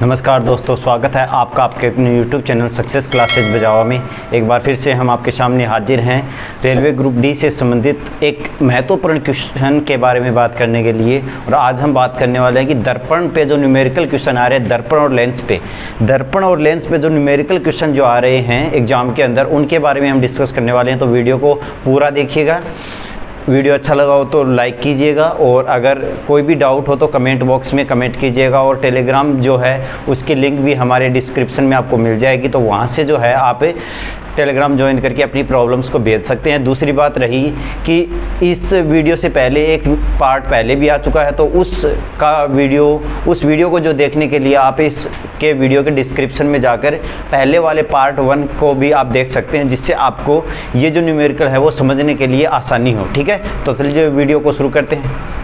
नमस्कार दोस्तों, स्वागत है आपका आपके अपने YouTube चैनल सक्सेस क्लासेज बजावा में। एक बार फिर से हम आपके सामने हाजिर हैं रेलवे ग्रुप डी से संबंधित एक महत्वपूर्ण क्वेश्चन के बारे में बात करने के लिए। और आज हम बात करने वाले हैं कि दर्पण पे जो न्यूमेरिकल क्वेश्चन आ रहे हैं, दर्पण और लेंस पे जो न्यूमेरिकल क्वेश्चन जो आ रहे हैं एग्जाम के अंदर, उनके बारे में हम डिस्कस करने वाले हैं। तो वीडियो को पूरा देखिएगा। वीडियो अच्छा लगा हो तो लाइक कीजिएगा, और अगर कोई भी डाउट हो तो कमेंट बॉक्स में कमेंट कीजिएगा। और टेलीग्राम जो है उसकी लिंक भी हमारे डिस्क्रिप्शन में आपको मिल जाएगी, तो वहाँ से जो है आप टेलीग्राम ज्वाइन करके अपनी प्रॉब्लम्स को भेज सकते हैं। दूसरी बात रही कि इस वीडियो से पहले एक पार्ट पहले भी आ चुका है, तो उस वीडियो को जो देखने के लिए आप इसके वीडियो के डिस्क्रिप्शन में जाकर पहले वाले पार्ट 1 को भी आप देख सकते हैं, जिससे आपको ये जो न्यूमेरिकल है वो समझने के लिए आसानी हो। ठीक है, तो चलिए वीडियो को शुरू करते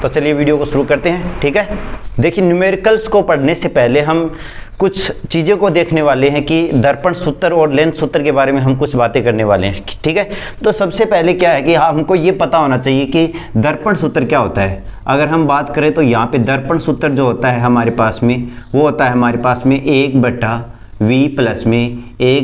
हैं। ठीक है, देखिए न्यूमेरिकल्स को पढ़ने से पहले हम कुछ चीज़ों को देखने वाले हैं कि दर्पण सूत्र और लेंस सूत्र के बारे में हम कुछ बातें करने वाले हैं। ठीक है, तो सबसे पहले क्या है कि हमको ये पता होना चाहिए कि दर्पण सूत्र क्या होता है। अगर हम बात करें तो यहाँ पे दर्पण सूत्र जो होता है हमारे पास में, वो होता है हमारे पास में 1/v प्लस में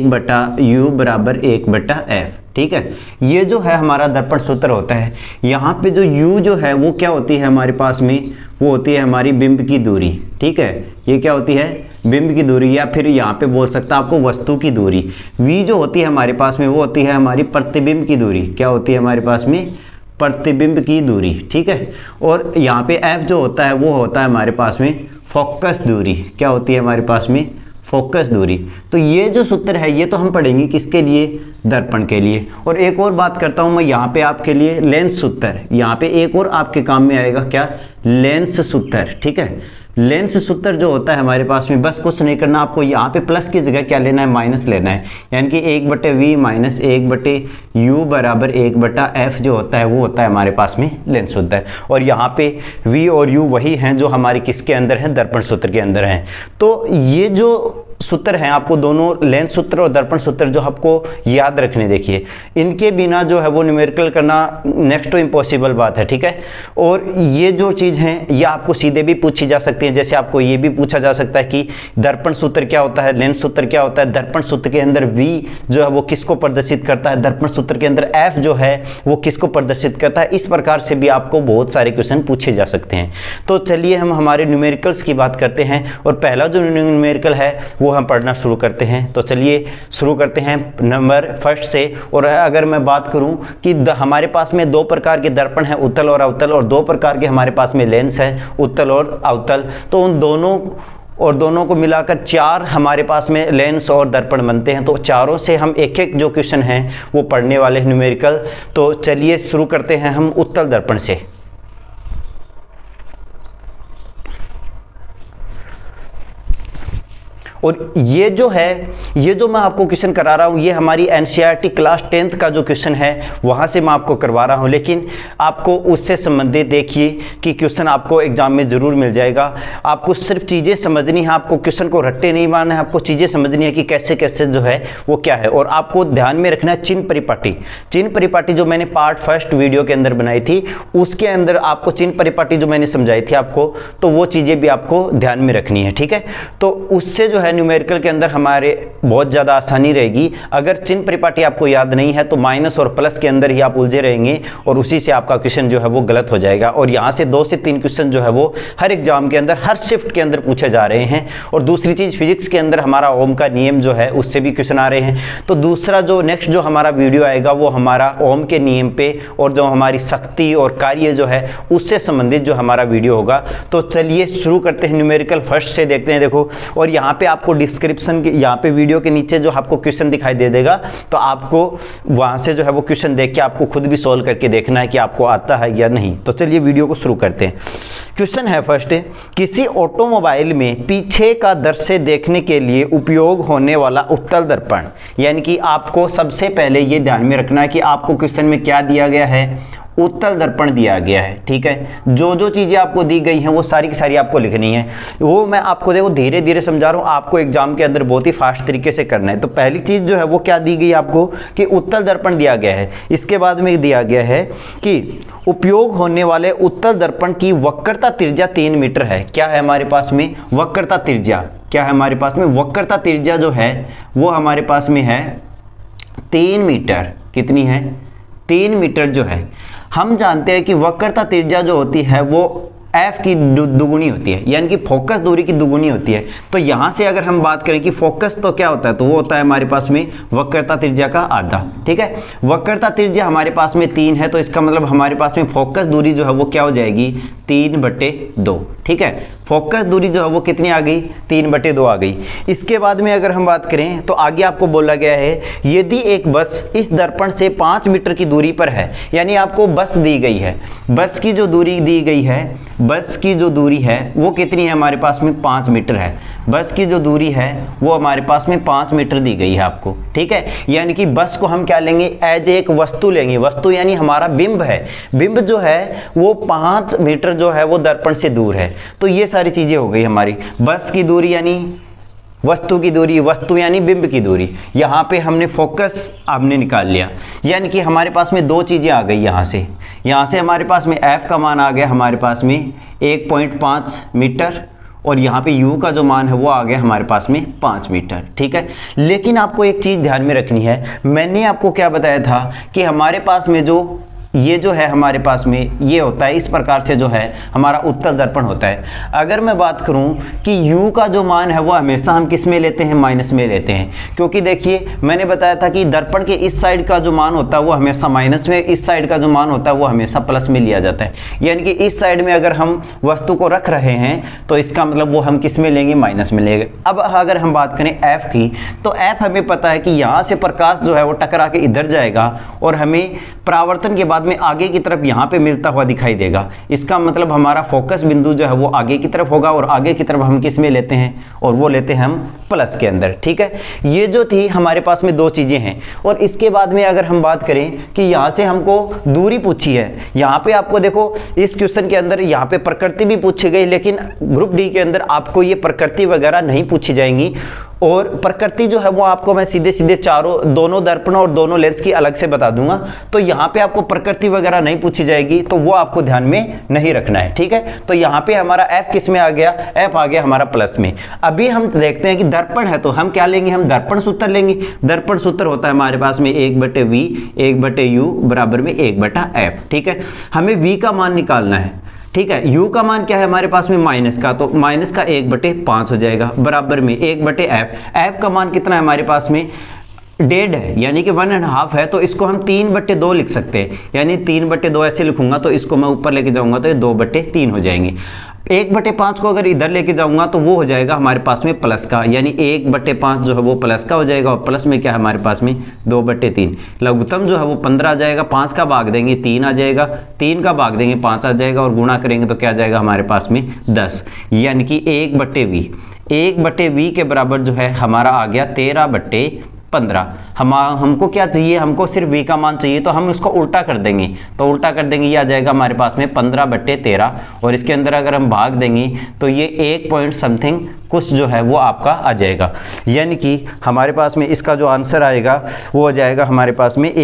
1/u बराबर 1/f। ठीक है, ये जो है हमारा दर्पण सूत्र होता है। यहाँ पे जो u जो है वो क्या होती है हमारे पास में, वो होती है हमारी बिंब की दूरी। ठीक है, ये क्या होती है, बिंब की दूरी, या फिर यहाँ पे बोल सकता आपको वस्तु की दूरी। v जो होती है हमारे पास में, वो होती है हमारी प्रतिबिंब की दूरी। क्या होती है हमारे पास में, प्रतिबिंब की दूरी। ठीक है, और यहाँ पे f जो होता है वो होता है हमारे पास में फोकस दूरी। क्या होती है हमारे पास में, फोकस दूरी। तो ये जो सूत्र है ये तो हम पढ़ेंगे किसके लिए, दर्पण के लिए। और एक और बात करता हूँ मैं यहाँ पे आपके लिए, लेंस सूत्र। यहाँ पे एक और आपके काम में आएगा, क्या, लेंस सूत्र। ठीक है, लेंस सूत्र जो होता है हमारे पास में, बस कुछ नहीं करना आपको, यहाँ पे प्लस की जगह क्या लेना है, माइनस लेना है। यानी कि 1/v माइनस 1/u बराबर 1/f जो होता है वो होता है हमारे पास में लेंस सूत्र। और यहाँ पे v और u वही हैं जो हमारे किसके अंदर हैं, दर्पण सूत्र के अंदर हैं। तो ये जो सूत्र हैं आपको दोनों, लेंस सूत्र और दर्पण सूत्र, जो आपको याद रखने, देखिए इनके बिना जो है वो न्यूमेरिकल करना नेक्स्ट टू इम्पॉसिबल बात है। ठीक है, और ये जो चीज़ हैं ये आपको सीधे भी पूछी जा सकती है। जैसे आपको ये भी पूछा जा सकता है कि दर्पण सूत्र क्या होता है, लेंस सूत्र क्या होता है, दर्पण सूत्र के अंदर v जो है वो किसको प्रदर्शित करता है, दर्पण सूत्र के अंदर f जो है वो किसको प्रदर्शित करता है। इस प्रकार से भी आपको बहुत सारे क्वेश्चन पूछे जा सकते हैं। तो चलिए हम हमारे न्यूमेरिकल्स की बात करते हैं, और पहला जो न्यूमेरिकल है वो हम पढ़ना शुरू करते हैं। तो चलिए शुरू करते हैं नंबर फर्स्ट से। और अगर मैं बात करूं कि हमारे पास में 2 प्रकार के दर्पण हैं, उत्तल और अवतल, और 2 प्रकार के हमारे पास में लेंस है, उत्तल और अवतल। तो उन दोनों को मिलाकर 4 हमारे पास में लेंस और दर्पण बनते हैं। तो चारों से हम एक एक जो क्वेश्चन हैं वो पढ़ने वाले हैं न्यूमेरिकल। तो चलिए शुरू करते हैं हम उत्तल दर्पण से। और ये जो है, ये जो मैं आपको क्वेश्चन करा रहा हूँ, ये हमारी एनसीईआरटी क्लास 10th का जो क्वेश्चन है वहाँ से मैं आपको करवा रहा हूँ। लेकिन आपको उससे संबंधित देखिए कि क्वेश्चन आपको एग्जाम में ज़रूर मिल जाएगा। आपको सिर्फ चीज़ें समझनी है, आपको क्वेश्चन को रट्टे नहीं मारना है, आपको चीज़ें समझनी है कि कैसे कैसे जो है वो क्या है। और आपको ध्यान में रखना है चिन्ह परिपाटी जो मैंने पार्ट 1 वीडियो के अंदर बनाई थी, उसके अंदर आपको चिन्ह परिपाटी जो मैंने समझाई थी आपको, तो वो चीज़ें भी आपको ध्यान में रखनी है। ठीक है, तो उससे जो है न्यूमेरिकल के अंदर हमारे बहुत ज़्यादा आसानी रहेगी। अगर चिन्ह परिपाटी आपको याद नहीं है तो माइनस और प्लस के अंदर ही आप उलझे रहेंगे, और उसी से आपका क्वेश्चन जो है वो गलत हो जाएगा। और यहाँ से 2 से 3 क्वेश्चन जो है वो हर एग्जाम के अंदर, हर शिफ्ट के अंदर पूछे जा रहे हैं। और दूसरी चीज़, फिजिक्स के अंदर हमारा ओम का नियम जो है उससे भी क्वेश्चन आ रहे हैं। तो दूसरा जो नेक्स्ट जो हमारा वीडियो आएगा वो हमारा ओम के नियम पे, और जो हमारी शक्ति और कार्य जो है उससे संबंधित जो हमारा वीडियो होगा। तो चलिए शुरू करते हैं न्यूमेरिकल फर्स्ट से, देखते हैं। देखो, और यहाँ पे आपको डिस्क्रिप्शन के, यहाँ पे वीडियो के नीचे जो आपको क्वेश्चन दिखाई दे देगा, तो आपको वहाँ से जो है वो क्वेश्चन देख के आपको खुद भी सॉल्व करके देखना है कि आपको आता है या नहीं। तो चलिए वीडियो को शुरू करते हैं। क्वेश्चन है फर्स्ट, किसी ऑटोमोबाइल में पीछे का दृश्य देखने के लिए उपयोग होने वाला उत्तल दर्पण। यानी कि आपको सबसे पहले ये ध्यान में रखना है कि आपको क्वेश्चन में क्या दिया गया है, उत्तल दर्पण दिया गया है। ठीक है, जो जो चीज़ें आपको दी गई हैं वो सारी की सारी आपको लिखनी है। वो मैं आपको देखो धीरे धीरे समझा रहा हूँ, आपको एग्जाम के अंदर बहुत ही फास्ट तरीके से करना है। तो पहली चीज़ जो है वो क्या दी गई आपको कि उत्तल दर्पण दिया गया है। इसके बाद में दिया गया है कि उपयोग होने वाले उत्तल दर्पण की वक्रता त्रिज्या 3 मीटर है। क्या है हमारे पास में वक्रता त्रिज्या, क्या है हमारे पास में वक्रता त्रिज्या जो है वो हमारे पास में है 3 मीटर। कितनी है? 3 मीटर जो है। हम जानते हैं कि वक्रता त्रिज्या जो होती है वो एफ की दुगुनी होती है, यानी कि फोकस दूरी की दुगुनी होती है। तो यहाँ से अगर हम बात करें कि फोकस तो क्या होता है, तो वो होता है हमारे पास में वक्रता त्रिज्या का आधा। ठीक है, वक्रता त्रिज्या हमारे पास में 3 है, तो इसका मतलब हमारे पास में फोकस दूरी जो है वो क्या हो जाएगी 3/2। ठीक है, फोकस दूरी जो है वो कितनी आ गई 3/2 आ गई। इसके बाद में अगर हम बात करें तो आगे आपको बोला गया है यदि एक बस इस दर्पण से 5 मीटर की दूरी पर है, यानी आपको बस दी गई है, बस की जो दूरी दी गई है, बस की जो दूरी है वो कितनी है हमारे पास में 5 मीटर है। बस की जो दूरी है वो हमारे पास में 5 मीटर दी गई है आपको। ठीक है, यानी कि बस को हम क्या लेंगे एज एक वस्तु लेंगे। वस्तु यानी हमारा बिंब है, बिंब जो है वो 5 मीटर जो है वो दर्पण से दूर है। तो ये सारी चीज़ें हो गई हमारी, बस की दूरी यानी वस्तु की दूरी, वस्तु यानी बिंब की दूरी। यहाँ पे हमने फोकस हमने निकाल लिया, यानी कि हमारे पास में 2 चीज़ें आ गई। यहाँ से हमारे पास में f का मान आ गया हमारे पास में 1.5 मीटर, और यहाँ पे u का जो मान है वो आ गया हमारे पास में 5 मीटर। ठीक है, लेकिन आपको एक चीज़ ध्यान में रखनी है, मैंने आपको क्या बताया था कि हमारे पास में जो ये जो है हमारे पास में ये होता है, इस प्रकार से जो है हमारा उत्तल दर्पण होता है। अगर मैं बात करूं कि u का जो मान है वो हमेशा हम किस में लेते हैं, माइनस में लेते हैं, क्योंकि देखिए मैंने बताया था कि दर्पण के इस साइड का जो मान होता है वो हमेशा माइनस में, इस साइड का जो मान होता है वो हमेशा प्लस में लिया जाता है। यानी कि इस साइड में अगर हम वस्तु को रख रहे हैं तो इसका मतलब वो हम किस में लेंगे, माइनस में लेंगे। अब अगर हम बात करें f की, तो f हमें पता है कि यहाँ से प्रकाश जो है वो टकरा के इधर जाएगा और हमें परावर्तन के बाद में आगे की तरफ यहाँ पे मिलता हुआ दिखाई देगा। इसका मतलब हमारा फोकस बिंदु जो है वो आगे की तरफ होगा, और आगे की तरफ हम किस में लेते हैं, और वो लेते हैं हम प्लस के अंदर। ठीक है, ये जो थी हमारे पास में 2 चीज़ें हैं। और इसके बाद में अगर हम बात करें कि यहाँ से हमको दूरी पूछी है, यहाँ पे आपको देखो इस क्वेश्चन के अंदर यहाँ पे प्रकृति भी पूछी गई, लेकिन ग्रुप डी के अंदर आपको ये प्रकृति वगैरह नहीं पूछी जाएंगी। और प्रकृति जो है वो आपको मैं सीधे सीधे दोनों दर्पण और दोनों लेंस की अलग से बता दूंगा। तो यहाँ पे आपको प्रकृति वगैरह नहीं पूछी जाएगी, तो वो आपको ध्यान में नहीं रखना है। ठीक है, तो यहाँ पे हमारा f किस में आ गया, f आ गया हमारा प्लस में। अभी हम देखते हैं कि दर्पण है तो हम क्या लेंगे, हम दर्पण सूत्र लेंगे। दर्पण सूत्र होता है हमारे पास में 1/v 1/u बराबर में 1/f। ठीक है, हमें v का मान निकालना है। ठीक है, u का मान क्या है हमारे पास में माइनस का, तो माइनस का 1/5 हो जाएगा बराबर में 1/f। f का मान कितना है हमारे पास में 1.5 है, यानी कि 1.5 है, तो इसको हम 3/2 लिख सकते हैं। यानी 3/2 ऐसे लिखूंगा तो इसको मैं ऊपर लेके जाऊंगा तो ये 2/3 हो जाएंगे। 1/5 को अगर इधर लेके जाऊंगा तो वो हो जाएगा हमारे पास में प्लस का, यानी 1/5 जो है वो प्लस का हो जाएगा, और प्लस में क्या है हमारे पास में 2/3। लघुत्तम जो है वो 15 आ जाएगा, 5 का भाग देंगे 3 आ जाएगा, 3 का भाग देंगे 5 आ जाएगा, और गुणा करेंगे तो क्या आ जाएगा हमारे पास में 10, यानी कि 1/v 1/v के बराबर जो है हमारा आ गया 13/15। हमको क्या चाहिए, हमको सिर्फ v का मान चाहिए, तो हम उसको उल्टा कर देंगे, तो उल्टा कर देंगे ये आ जाएगा हमारे पास में 15/13, और इसके अंदर अगर हम भाग देंगे तो ये 1 पॉइंट समथिंग कुछ जो है वो आपका आ जाएगा। यानी कि हमारे पास में इसका जो आंसर आएगा वो हो जाएगा हमारे पास में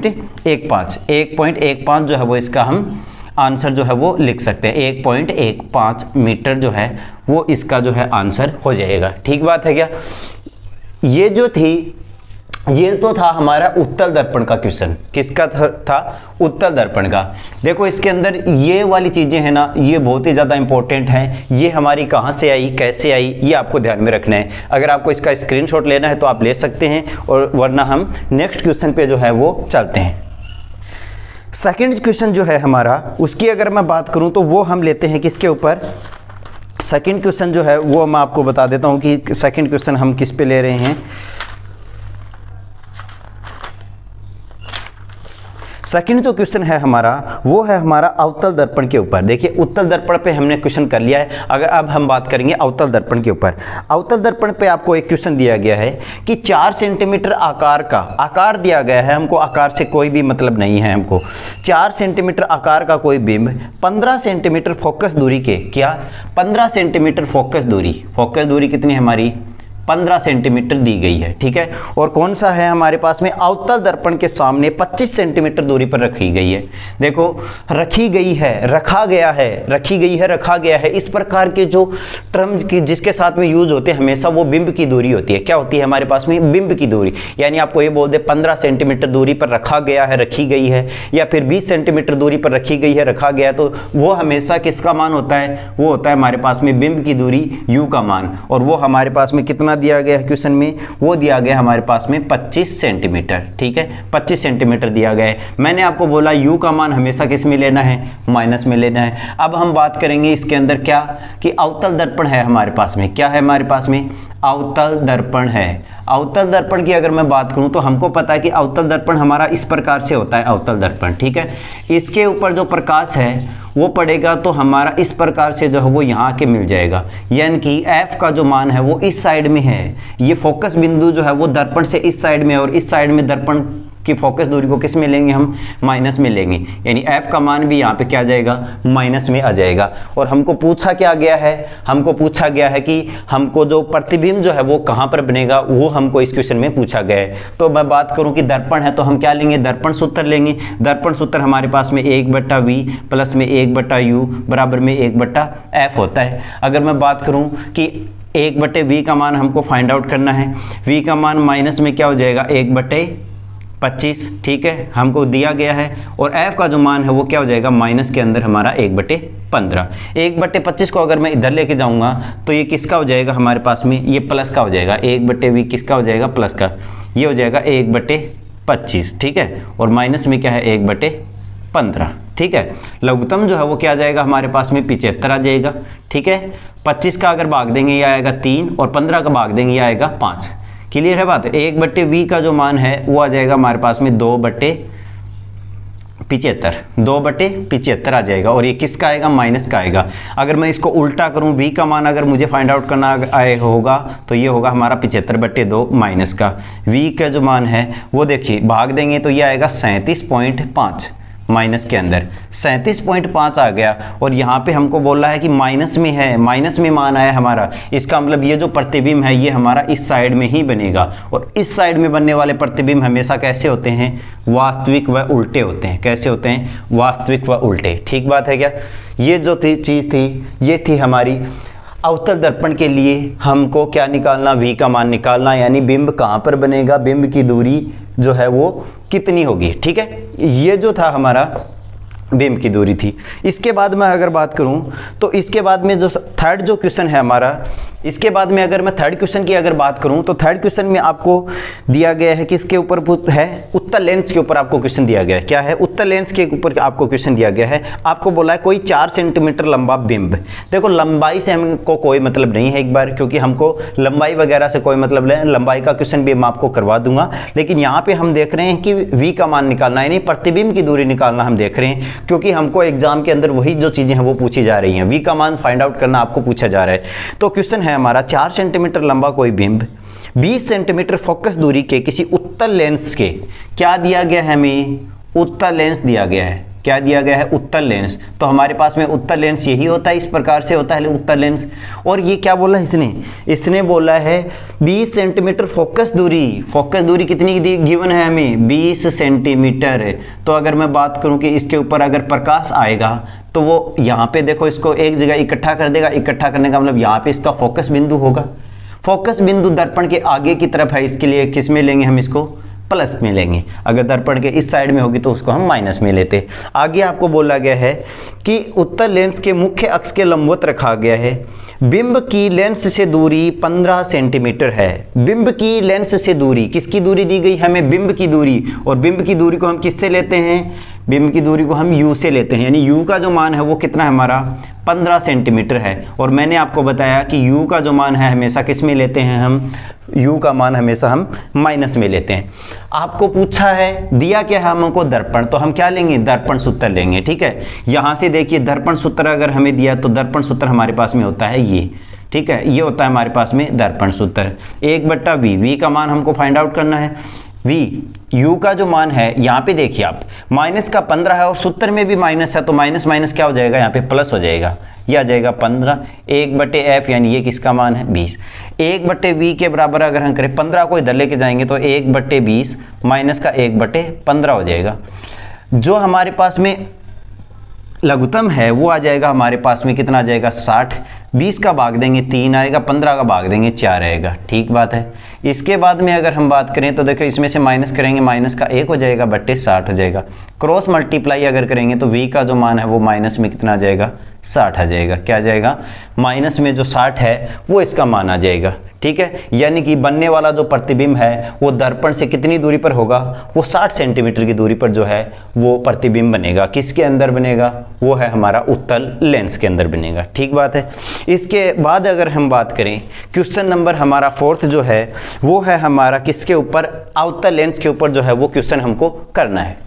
1.15 जो है वो इसका हम आंसर जो है वो लिख सकते हैं। 1.15 मीटर जो है वो इसका जो है आंसर हो जाएगा। ठीक बात है क्या? ये जो थी ये तो था हमारा उत्तल दर्पण का क्वेश्चन। किसका था? उत्तल दर्पण का। देखो इसके अंदर ये वाली चीज़ें हैं ना, ये बहुत ही ज़्यादा इंपॉर्टेंट हैं। ये हमारी कहाँ से आई, कैसे आई, ये आपको ध्यान में रखना है। अगर आपको इसका स्क्रीनशॉट लेना है तो आप ले सकते हैं, और वरना हम नेक्स्ट क्वेश्चन पे जो है वो चलते हैं। सेकंड क्वेश्चन जो है हमारा, उसकी अगर मैं बात करूँ तो वो हम लेते हैं किसके ऊपर, सेकंड क्वेश्चन जो है वो मैं आपको बता देता हूँ कि सेकंड क्वेश्चन हम किस पे ले रहे हैं। सेकंड जो क्वेश्चन है हमारा वो है हमारा अवतल दर्पण के ऊपर। देखिए उत्तल दर्पण पे हमने क्वेश्चन कर लिया है, अगर अब हम बात करेंगे अवतल दर्पण के ऊपर। अवतल दर्पण पे आपको एक क्वेश्चन दिया गया है कि 4 सेंटीमीटर आकार का, आकार दिया गया है हमको, आकार से कोई भी मतलब नहीं है हमको। 4 सेंटीमीटर आकार का कोई बिंब 15 सेंटीमीटर फोकस दूरी के, क्या 15 सेंटीमीटर फोकस दूरी कितनी है हमारी 15 सेंटीमीटर दी गई है, ठीक है। और कौन सा है हमारे पास में अवतल दर्पण के सामने 25 सेंटीमीटर दूरी पर रखी गई है। देखो रखी गई है, रखा गया है, रखी गई है, रखा गया है, इस प्रकार के जो टर्म्स की जिसके साथ में यूज होते हैं हमेशा वो बिंब की दूरी होती है। क्या होती है हमारे पास में बिंब की दूरी, यानी आपको ये बोल दे 15 सेंटीमीटर दूरी पर रखा गया है, रखी गई है, या फिर 20 सेंटीमीटर दूरी पर रखी गई है, रखा गया, तो वो हमेशा किसका मान होता है, वो होता है हमारे पास में बिंब की दूरी u का मान। और वो हमारे पास में कितना दिया गया है क्वेश्चन में, वो दिया गया हमारे पास में 25 सेंटीमीटर, ठीक है, 25 सेंटीमीटर दिया गया है। मैंने आपको बोला u का मान हमेशा किस में लेना है, माइनस में लेना है। अब हम बात करेंगे इसके अंदर क्या कि अवतल दर्पण है हमारे पास में, क्या है हमारे पास में अवतल दर्पण है। अवतल दर्पण की अगर मैं बात करूं तो हमको पता है कि अवतल दर्पण हमारा इस प्रकार से होता है, अवतल दर्पण, ठीक है। इसके ऊपर जो प्रकाश है वो पड़ेगा तो हमारा इस प्रकार से जो है वो यहाँ के मिल जाएगा, यानी कि f का जो मान है वो इस साइड में है, ये फोकस बिंदु जो है वो दर्पण से इस साइड में, और इस साइड में दर्पण की फोकस दूरी को किस में लेंगे हम, माइनस में लेंगे, यानी f का मान भी यहाँ पे क्या आ जाएगा, माइनस में आ जाएगा। और हमको पूछा क्या गया है, हमको पूछा गया है कि हमको जो प्रतिबिंब जो है वो कहाँ पर बनेगा, वो हमको इस क्वेश्चन में पूछा गया है। तो मैं बात करूँ कि दर्पण है तो हम क्या लेंगे, दर्पण सूत्र लेंगे। दर्पण सूत्र हमारे पास में 1/v प्लस में 1/u बराबर में 1/f होता है। अगर मैं बात करूँ कि 1/v का मान हमको फाइंड आउट करना है, v का मान माइनस में क्या हो जाएगा 1/25, ठीक है, हमको दिया गया है। और f का जो मान है वो क्या हो जाएगा, माइनस के अंदर हमारा 1/15। 1/25 को अगर मैं इधर लेके जाऊंगा तो ये किसका हो जाएगा हमारे पास में, ये प्लस का हो जाएगा, 1/v किसका हो जाएगा, प्लस का, ये हो जाएगा 1/25, ठीक है। और माइनस में क्या है 1/15, ठीक है। लघुत्तम जो है वो क्या आ जाएगा हमारे पास में 75 आ जाएगा, ठीक है। 25 का अगर भाग देंगे ये आएगा 3, और 15 का भाग देंगे ये आएगा 5। क्लियर है बात। 1/v का जो मान है वो आ जाएगा हमारे पास में 2/75 आ जाएगा, और ये किसका आएगा, माइनस का आएगा। अगर मैं इसको उल्टा करूं, v का मान अगर मुझे फाइंड आउट करना आए होगा तो ये होगा हमारा 75/2 माइनस का। v का जो मान है वो देखिए भाग देंगे तो ये आएगा 37.5, माइनस के अंदर 37.5 आ गया। और यहाँ पे हमको बोल रहा है कि माइनस में है, माइनस में मान आया हमारा, इसका मतलब ये जो प्रतिबिंब है ये हमारा इस साइड में ही बनेगा। और इस साइड में बनने वाले प्रतिबिंब हमेशा कैसे होते हैं, वास्तविक व उल्टे होते हैं। कैसे होते हैं, वास्तविक व उल्टे, ठीक बात है क्या। ये जो चीज़ थी ये थी हमारी अवतल दर्पण के लिए हमको क्या निकालना, v का मान निकालना, यानी बिंब कहाँ पर बनेगा, बिंब की दूरी जो है वो कितनी होगी, ठीक है। ये जो था हमारा बिंब की दूरी थी। इसके बाद मैं अगर बात करूं तो इसके बाद में जो थर्ड जो क्वेश्चन है हमारा, इसके बाद में अगर मैं थर्ड क्वेश्चन की अगर बात करूं तो थर्ड क्वेश्चन में आपको दिया गया है कि इसके ऊपर है उत्तल लेंस के ऊपर आपको क्वेश्चन दिया गया है। क्या है, उत्तल लेंस के ऊपर आपको क्वेश्चन दिया गया है। आपको बोला है कोई 4 सेंटीमीटर लंबा बिंब। देखो लंबाई से हमको कोई मतलब नहीं है एक बार, क्योंकि हमको लंबाई वगैरह से कोई मतलब नहीं, लंबाई का क्वेश्चन भी मैं आपको करवा दूंगा। लेकिन यहाँ पे हम देख रहे हैं कि v का मान निकालना, यानी प्रतिबिंब की दूरी निकालना हम देख रहे हैं, क्योंकि हमको एग्जाम के अंदर वही जो चीजें हैं वो पूछी जा रही हैं। v का मान फाइंड आउट करना आपको पूछा जा रहा है। तो क्वेश्चन है हमारा 4 सेंटीमीटर लंबा कोई बिंब 20 सेंटीमीटर फोकस दूरी के किसी उत्तल लेंस के, क्या दिया गया है हमें, उत्तल लेंस दिया गया है। क्या दिया गया है, उत्तल लेंस। तो हमारे पास में उत्तल लेंस यही होता है, इस प्रकार से होता है उत्तल लेंस। और ये क्या बोला इसने बोला है 20 सेंटीमीटर फोकस दूरी कितनी गिवन है हमें, 20 सेंटीमीटर। तो अगर मैं बात करूं कि इसके ऊपर अगर प्रकाश आएगा तो वो यहाँ पे देखो इसको एक जगह इकट्ठा कर देगा। इकट्ठा करने का मतलब यहाँ पे इसका फोकस बिंदु होगा। फोकस बिंदु दर्पण के आगे की तरफ है, इसके लिए किस में लेंगे हम, इसको प्लस में लेंगे। अगर दर्पण के इस साइड में होगी तो उसको हम माइनस में लेते। आगे आपको बोला गया है कि उत्तल लेंस के मुख्य अक्ष के लंबवत रखा गया है। बिंब की लेंस से दूरी 15 सेंटीमीटर है। बिंब की लेंस से दूरी, किसकी दूरी दी गई हमें, बिंब की दूरी। और बिंब की दूरी को हम किससे लेते हैं, बिंब की दूरी को हम u से लेते हैं, यानी u का जो मान है वो कितना है हमारा 15 सेंटीमीटर है। और मैंने आपको बताया कि u का जो मान है हमेशा किस में लेते हैं हम, u का मान हमेशा हम माइनस में लेते हैं। आपको पूछा है, दिया क्या है हमको दर्पण, तो हम क्या लेंगे, दर्पण सूत्र लेंगे। ठीक है, यहाँ से देखिए दर्पण सूत्र अगर हमें दिया तो दर्पण सूत्र हमारे पास में होता है ये। ठीक है, ये होता है हमारे पास में दर्पण सूत्र 1/v। v का मान हमको फाइंड आउट करना है। v u का जो मान है, यहाँ पे देखिए आप माइनस का 15 है और सूत्र में भी माइनस है, तो माइनस माइनस क्या हो जाएगा, यहाँ पे प्लस हो जाएगा, ये आ जाएगा 15 1/f, यानी ये किसका मान है 20। 1/v के बराबर अगर हम करें 15 को इधर लेके जाएंगे तो 1/20 माइनस का 1/15 हो जाएगा। जो हमारे पास में लघुत्तम है वो आ जाएगा हमारे पास में कितना आ जाएगा 60। 20 का भाग देंगे 3 आएगा, 15 का भाग देंगे 4 आएगा। ठीक बात है। इसके बाद में अगर हम बात करें तो देखो इसमें से माइनस करेंगे, माइनस का 1 हो जाएगा बट्टे 60 हो जाएगा। क्रॉस मल्टीप्लाई अगर करेंगे तो v का जो मान है वो माइनस में कितना आ जाएगा 60 आ जाएगा। क्या आ जाएगा, माइनस में जो 60 है वो इसका मान आ जाएगा। ठीक है, यानी कि बनने वाला जो प्रतिबिंब है वो दर्पण से कितनी दूरी पर होगा, वो 60 सेंटीमीटर की दूरी पर जो है वो प्रतिबिंब बनेगा। किसके अंदर बनेगा, वो है हमारा उत्तल लेंस के अंदर बनेगा। ठीक बात है। इसके बाद अगर हम बात करें क्वेश्चन नंबर हमारा 4 जो है वो है हमारा किसके ऊपर, अवतल लेंस के ऊपर जो है वो क्वेश्चन हमको करना है।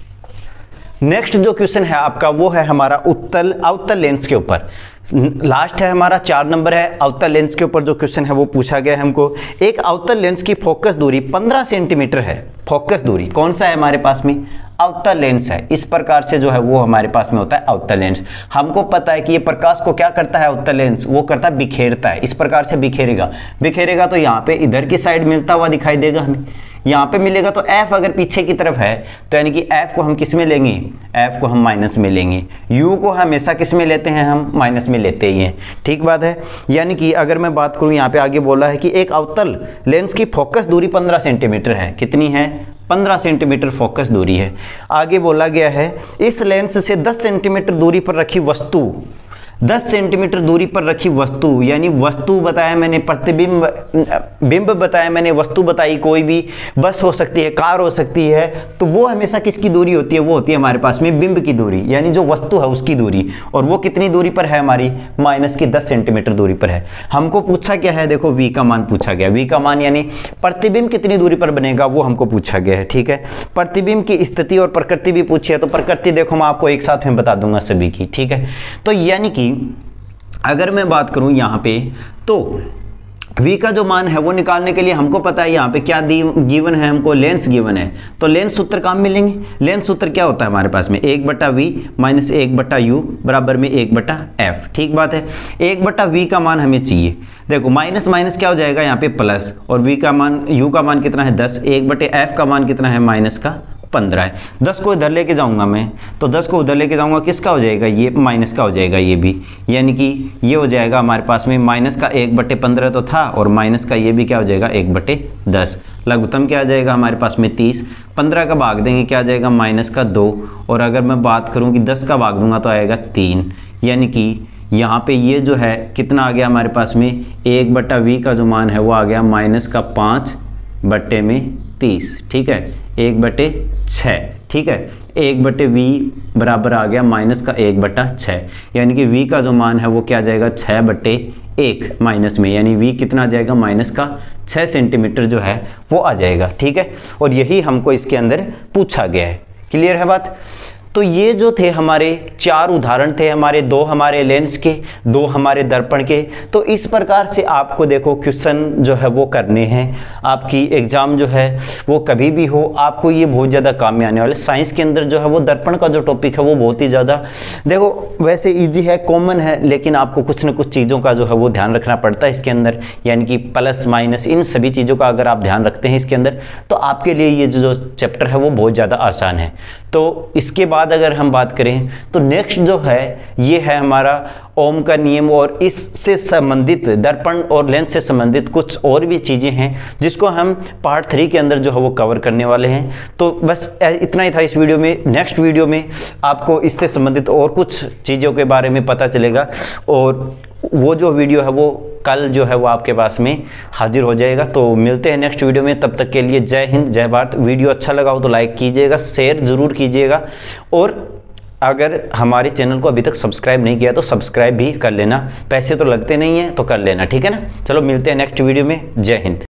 नेक्स्ट जो क्वेश्चन है आपका वो है हमारा अवतल लेंस के ऊपर। लास्ट है हमारा 4 नंबर है, अवतल लेंस के ऊपर जो क्वेश्चन है वो पूछा गया है हमको। एक अवतल लेंस की फोकस दूरी 15 सेंटीमीटर है। फोकस दूरी कौन सा है हमारे पास में, अवतल लेंस है। इस प्रकार से जो है वो हमारे पास में होता है अवतल लेंस। हमको पता है कि ये प्रकाश को क्या करता है अवतल लेंस, वो करता है बिखेरता है। इस प्रकार से बिखेरेगा तो यहाँ पे इधर की साइड मिलता हुआ दिखाई देगा हमें, यहाँ पे मिलेगा। तो f अगर पीछे की तरफ है तो यानी कि f को हम किस में लेंगे, f को हम माइनस में लेंगे। u को हमेशा किस में लेते हैं, हम माइनस में लेते ही हैं। ठीक बात है। यानी कि अगर मैं बात करूँ यहाँ पे आगे बोला है कि एक अवतल लेंस की फोकस दूरी 15 सेंटीमीटर है। कितनी है, 15 सेंटीमीटर फोकस दूरी है। आगे बोला गया है इस लेंस से 10 सेंटीमीटर दूरी पर रखी वस्तु, 10 सेंटीमीटर दूरी पर रखी वस्तु, यानी वस्तु बताया मैंने, प्रतिबिंब बिंब बताया मैंने, वस्तु बताई कोई भी, बस हो सकती है, कार हो सकती है, तो वो हमेशा किसकी दूरी होती है, वो होती है हमारे पास में बिंब की दूरी, यानी जो वस्तु है उसकी दूरी। और वो कितनी दूरी पर है हमारी, माइनस की 10 सेंटीमीटर दूरी पर है। हमको पूछा क्या है, देखो v का मान पूछा गया। v का मान यानी प्रतिबिंब कितनी दूरी पर बनेगा वो हमको पूछा गया है। ठीक है, प्रतिबिंब की स्थिति और प्रकृति भी पूछी है, तो प्रकृति देखो मैं आपको एक साथ में बता दूंगा सभी की। ठीक है, तो यानी कि अगर मैं बात करूं यहाँ पे तो v का जो मान है वो निकालने के लिए हमको पता है यहाँ पे क्या गिवन है, हमको लेंस गिवन है। तो लेंस सूत्र काम में लेंगे। लेंस सूत्र क्या होता है हमारे पास में, 1/v माइनस 1/u बराबर में 1/f। ठीक बात है। 1/v का मान हमें चाहिए। देखो माइनस माइनस क्या हो जाएगा यहाँ पे प्लस, और v का मान, u का मान कितना है 10, 1/f का मान कितना है माइनस का 15 है। 10 को इधर लेके जाऊंगा मैं, तो 10 को उधर लेके जाऊंगा, किसका हो जाएगा, ये माइनस का हो जाएगा ये भी, यानी कि ये हो जाएगा हमारे पास में माइनस का 1/15 तो था, और माइनस का ये भी क्या हो जाएगा 1/10। लघुत्तम क्या आ जाएगा हमारे पास में 30। 15 का भाग देंगे क्या आ जाएगा माइनस का 2, और अगर मैं बात करूँ कि 10 का भाग दूंगा तो आएगा 3, यानी कि यहाँ पे ये जो है कितना आ गया हमारे पास में, 1/v का जो मान है वो आ गया माइनस का 5/30। ठीक है, 1/6। ठीक है, 1/v बराबर आ गया माइनस का 1/6, यानी कि v का जो मान है वो क्या आ जाएगा 6/1 माइनस में, यानी v कितना आ जाएगा माइनस का 6 सेंटीमीटर जो है वो आ जाएगा। ठीक है, और यही हमको इसके अंदर पूछा गया है। क्लियर है बात। तो ये जो थे हमारे 4 उदाहरण थे, हमारे 2 हमारे लेंस के, 2 हमारे दर्पण के। तो इस प्रकार से आपको देखो क्वेश्चन जो है वो करने हैं। आपकी एग्जाम जो है वो कभी भी हो, आपको ये बहुत ज़्यादा काम में आने वाले। साइंस के अंदर जो है वो दर्पण का जो टॉपिक है वो बहुत ही ज़्यादा, देखो वैसे ईजी है, कॉमन है, लेकिन आपको कुछ न कुछ चीज़ों का जो है वो ध्यान रखना पड़ता है इसके अंदर, यानी कि प्लस माइनस इन सभी चीज़ों का अगर आप ध्यान रखते हैं इसके अंदर, तो आपके लिए ये जो चैप्टर है वो बहुत ज़्यादा आसान है। तो इसके बाद अगर हम बात करें तो नेक्स्ट जो है ये है हमारा ओम का नियम, और इससे संबंधित दर्पण और लेंस से संबंधित कुछ और भी चीज़ें हैं जिसको हम पार्ट 3 के अंदर जो है वो कवर करने वाले हैं। तो बस इतना ही था इस वीडियो में। नेक्स्ट वीडियो में आपको इससे संबंधित और कुछ चीज़ों के बारे में पता चलेगा, और वो जो वीडियो है वो कल जो है वो आपके पास में हाजिर हो जाएगा। तो मिलते हैं नेक्स्ट वीडियो में, तब तक के लिए जय हिंद जय भारत। वीडियो अच्छा लगा हो तो लाइक कीजिएगा, शेयर ज़रूर कीजिएगा, और अगर हमारे चैनल को अभी तक सब्सक्राइब नहीं किया तो सब्सक्राइब भी कर लेना। पैसे तो लगते नहीं हैं तो कर लेना, ठीक है ना। चलो मिलते हैं नेक्स्ट वीडियो में, जय हिंद।